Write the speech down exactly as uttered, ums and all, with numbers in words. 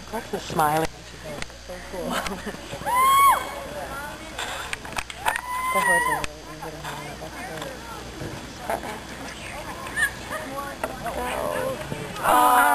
Rex is smiling. So cool. The horse is really easy to handle. That's great. Go. Oh.